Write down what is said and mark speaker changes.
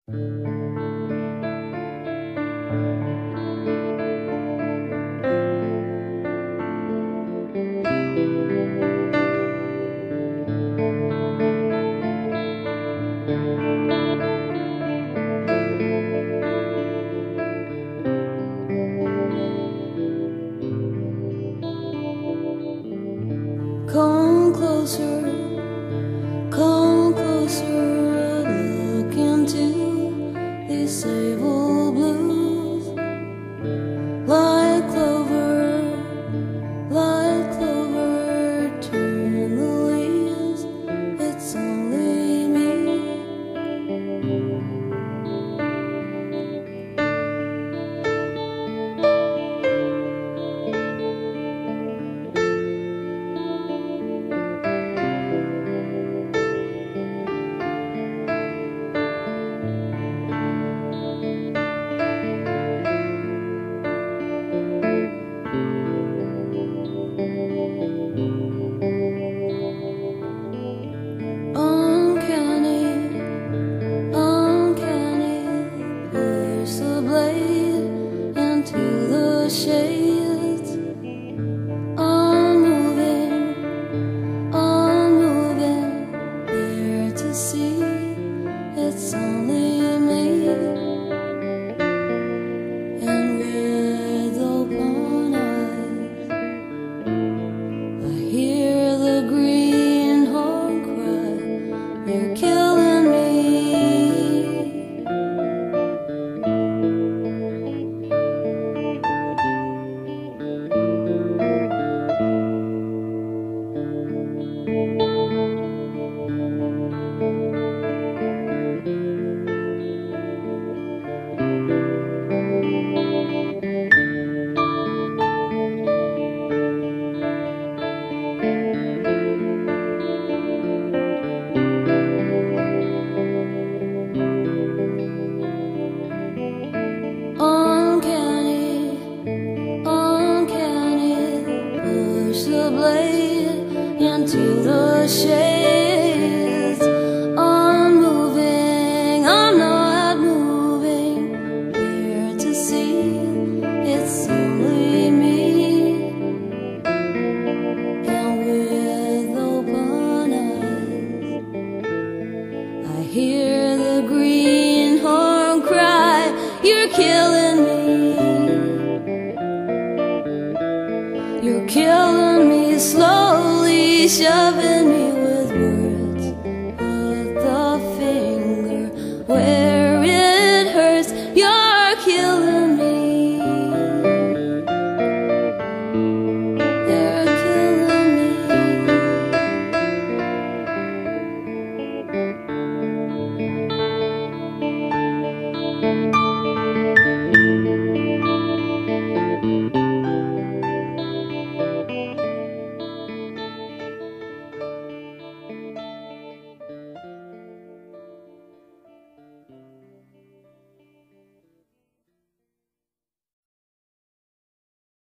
Speaker 1: Come closer, look into these sable blues. Like clover, turn the leaves, it's only me. Shades, unmoving, there to see, it's only me. And with open eyes, I hear the greenhorn cry, you're killing me. The blade into the shades, unmoving, I'm not moving, there to see, it's only me. And with open eyes, I hear the greenhorn cry, you're killing me. You're killing me, slowly shoving